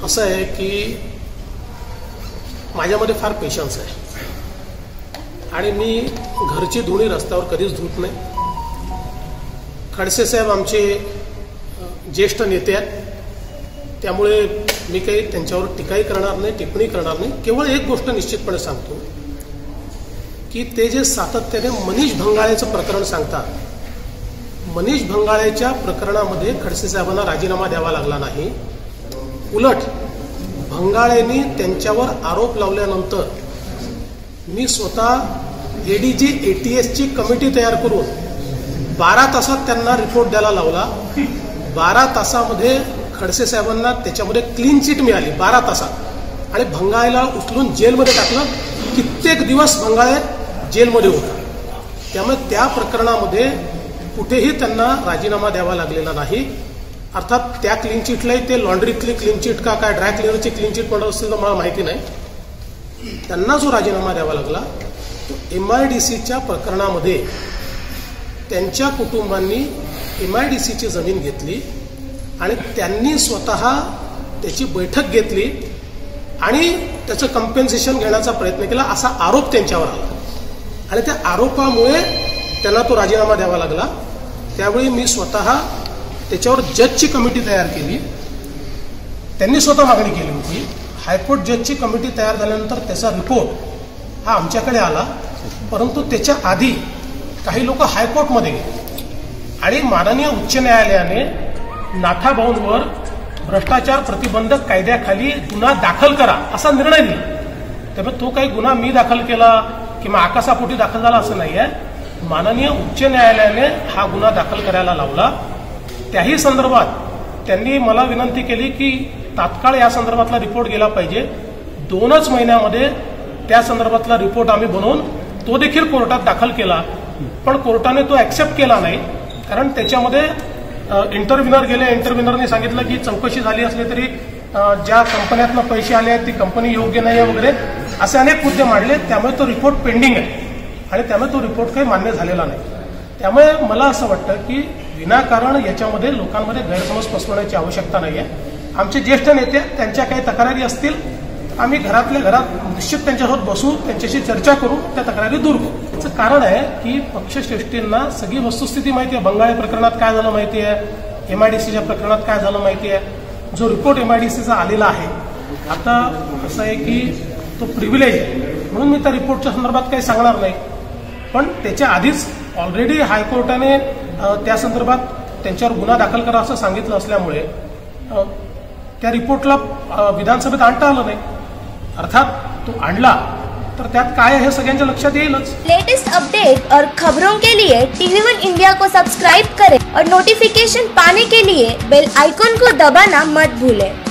असं आहे की माझ्यामध्ये फार पेशन्स आहे आणि मी घरची धुणी रस्त्यावर कधीच धुत नाही. खडसे साहेब आमचे ज्येष्ठ नेते आहेत, त्यामुळे मी काही त्यांच्यावर टीकाही करणार नाही, टिप्पणी करणार नाही. केवळ एक गोष्ट निश्चितपणे सांगतो की ते जे सातत्याने मनीष भंगाळेचं प्रकरण सांगतात, मनीष भंगाळेच्या प्रकरणामध्ये खडसे साहेबांना राजीनामा द्यावा लागला नाही. उलट भंगाळेंनी त्यांच्यावर आरोप लावल्यानंतर मी स्वतः एडीजी एटीएसची कमिटी तयार करून 12 तासात त्यांना रिपोर्ट द्यायला लावला. 12 तासामध्ये खडसे साहेबांना त्याच्यामध्ये क्लीन चिट मिळाली 12 तासात, आणि भंगाळेला उचलून जेलमध्ये टाकलं. कित्येक दिवस भंगाळे जेलमध्ये होता. त्यामुळे त्या प्रकरणामध्ये कुठेही त्यांना राजीनामा द्यावा लागलेला नाही. अर्थात त्या क्लीन चिटलाही ते लॉन्ड्रीतली क्लीन चिट का काय ड्राय क्लिनरची क्लीन चिट पडत असेल तर मला माहिती नाही. त्यांना जो राजीनामा द्यावा लागला तो MIDCच्या प्रकरणामध्ये त्यांच्या कुटुंबांनी MIDCची जमीन घेतली आणि त्यांनी स्वतः त्याची बैठक घेतली आणि त्याचं कम्पेन्सेशन घेण्याचा प्रयत्न केला, असा आरोप त्यांच्यावर आला. आणि त्या आरोपामुळे त्यांना तो राजीनामा द्यावा लागला. त्यावेळी मी स्वतः त्याच्यावर जजची कमिटी तयार केली. त्यांनी स्वतः मागणी केली होती. हायकोर्ट जजची कमिटी तयार झाल्यानंतर त्याचा रिपोर्ट हा आमच्याकडे आला, परंतु त्याच्या आधी काही लोक हायकोर्टमध्ये गेले आणि माननीय उच्च न्यायालयाने नाथाभाऊंवर भ्रष्टाचार प्रतिबंधक कायद्याखाली गुन्हा दाखल करा असा निर्णय दिला. त्यामुळे तो काही गुन्हा मी दाखल केला किंवा आकाशापोटी दाखल झाला असं नाही आहे. माननीय उच्च न्यायालयाने हा गुन्हा दाखल करायला लावला. त्याही संदर्भात त्यांनी मला विनंती केली की तात्काळ या संदर्भातला रिपोर्ट गेला पाहिजे. 2च महिन्यामध्ये त्या संदर्भातला रिपोर्ट आम्ही बनवून तो देखील कोर्टात दाखल केला, पण कोर्टाने तो ऍक्सेप्ट केला नाही. कारण त्याच्यामध्ये इंटरव्ह्युनर गेले, इंटरव्ह्युनरने सांगितलं की चौकशी झाली असली तरी ज्या कंपन्यातनं पैसे आले आहेत ती कंपनी योग्य नाही आहे वगैरे असे अनेक मुद्दे मांडले. त्यामुळे तो रिपोर्ट पेंडिंग आहे आणि त्यामुळे तो रिपोर्ट काही मान्य झालेला नाही. त्यामुळे मला असं वाटतं की विनाकारण याच्यामध्ये लोकांमध्ये गैरसमज पसरवण्याची आवश्यकता नाही आहे. आमचे ज्येष्ठ नेते, त्यांच्या काही तक्रारी असतील, आम्ही घरातल्या घरात निश्चित त्यांच्यासोबत बसू, त्यांच्याशी चर्चा करू, त्या तक्रारी दूर करू. याचं कारण आहे की पक्षश्रेष्ठींना सगळी वस्तुस्थिती माहिती आहे. बंगाळे प्रकरणात काय झालं माहिती आहे, MIDCच्या प्रकरणात काय झालं माहिती आहे. जो रिपोर्ट MIDCचा आलेला आहे, आता असं आहे की तो प्रिव्हिलेज आहे म्हणून मी त्या रिपोर्टच्या संदर्भात काही सांगणार नाही. पण त्याच्या आधीच ऑलरेडी हायकोर्टाने त्या संदर्भात त्यांच्यावर गुन्हा दाखल करा असं सांगितलं असल्यामुळे त्या रिपोर्टला विधानसभेत आणता आलं नाही. अर्थात तो आणला तर त्यात काय आहे हे सगळ्यांच्या लक्षात येईलच. लेटेस्ट अपडेट और खबरों के लिए TV1 इंडिया को सब्सक्राइब करें और नोटिफिकेशन पाने के लिए बेल आइकॉन को दबाना मत भूलें.